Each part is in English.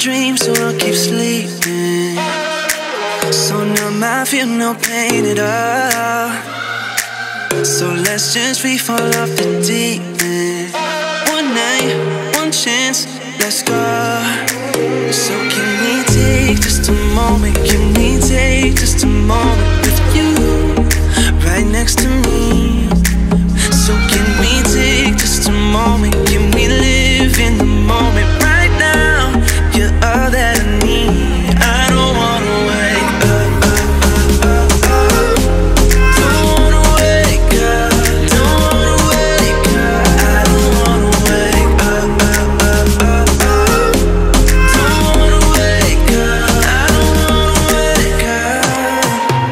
dreams, so I'll keep sleeping. So numb, I feel no pain at all. So let's just free fall off the deep end. One night, one chance, let's go. So can we take just a moment? Can we take just a moment with you right next to me? So can we take just a moment? Can we live in the moment right now? You're all that I need. I don't wanna wake up. Don't wanna wake up. Don't wanna wake up. I don't wanna wake up. Don't wanna wake up. I don't wanna wake up.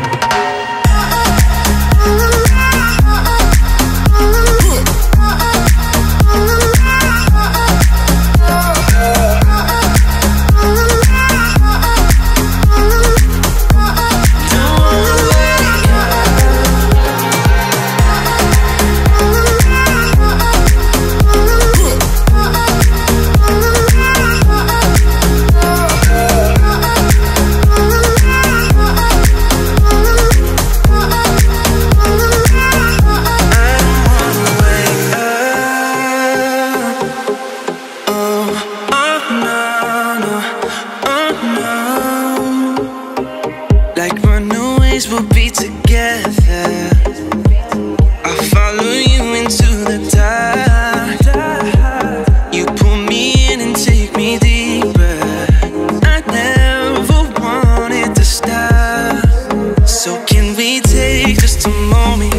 Like runaways, we'll be together. I'll follow you into the dark. You pull me in and take me deeper. I never wanted to stop. So can we take just a moment?